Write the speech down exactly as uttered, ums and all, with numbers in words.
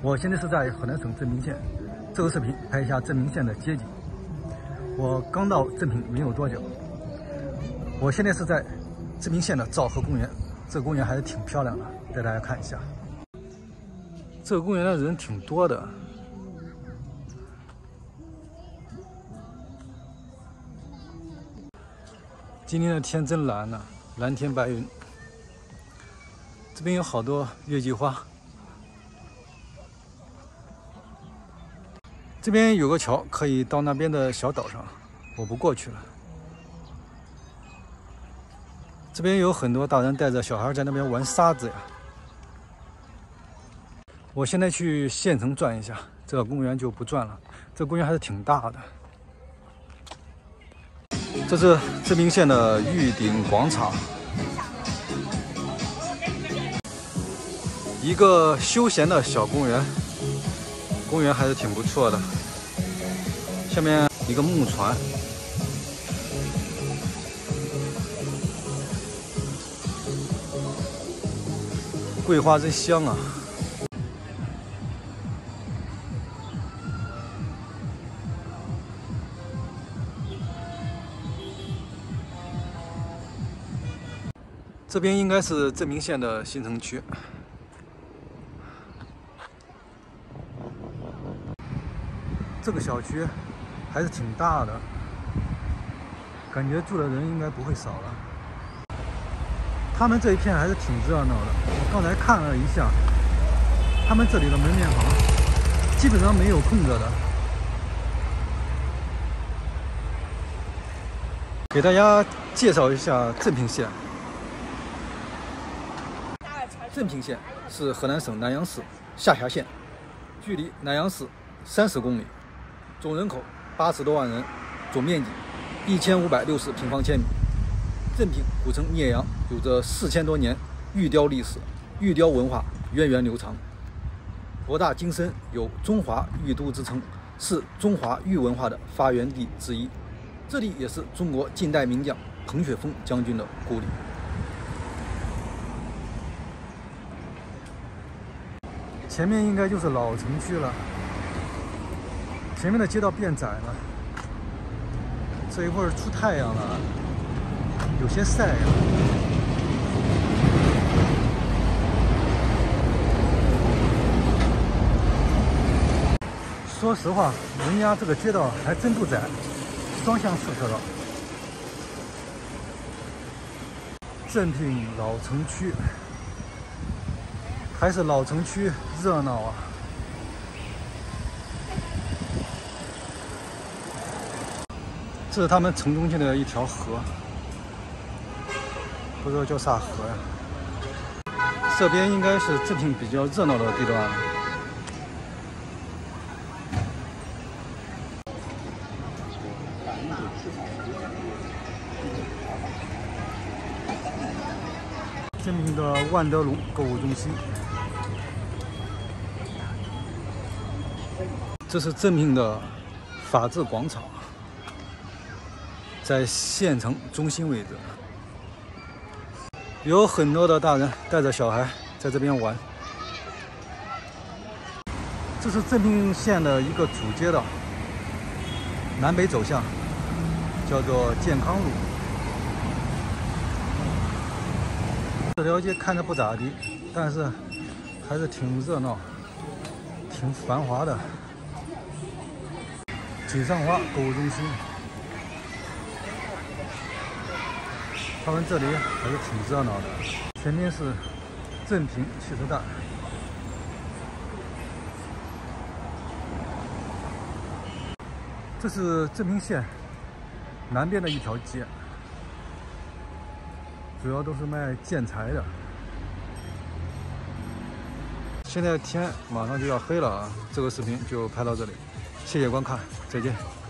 我现在是在河南省镇平县，这个视频拍一下镇平县的街景。我刚到镇平没有多久，我现在是在镇平县的棗河公园，这个公园还是挺漂亮的，带大家看一下。这个公园的人挺多的。 今天的天真蓝呐、啊，蓝天白云。这边有好多月季花。这边有个桥，可以到那边的小岛上，我不过去了。这边有很多大人带着小孩在那边玩沙子呀。我现在去县城转一下，这个公园就不转了。这个公园还是挺大的。 这是镇平县的玉鼎广场，一个休闲的小公园，公园还是挺不错的。下面一个木船，桂花真香啊！ 这边应该是镇平县的新城区。这个小区还是挺大的，感觉住的人应该不会少了。他们这一片还是挺热闹的。我刚才看了一下，他们这里的门面房基本上没有空着的。给大家介绍一下镇平县。 镇平县是河南省南阳市下辖县，距离南阳市三十公里，总人口八十多万人，总面积一千五百六十平方千米。镇平古称聂阳，有着四千多年玉雕历史，玉雕文化源远流长，博大精深，有中华玉都之称，是中华玉文化的发源地之一。这里也是中国近代名将彭雪枫将军的故里。 前面应该就是老城区了，前面的街道变窄了，这一会儿出太阳了，有些晒呀。说实话，人家这个街道还真不窄，双向四车道。镇平老城区。 还是老城区热闹啊！这是他们城中间的一条河，不知道叫啥河呀。这边应该是镇平比较热闹的地段。镇平的万德路购物中心。 这是镇平的法治广场，在县城中心位置，有很多的大人带着小孩在这边玩。这是镇平县的一个主街道，南北走向，叫做健康路。这条街看着不咋地，但是还是挺热闹、挺繁华的。 锦上花购物中心，他们这里还是挺热闹的。前面是镇平汽车站，这是镇平县南边的一条街，主要都是卖建材的。现在天马上就要黑了啊，这个视频就拍到这里。 谢谢观看，再见。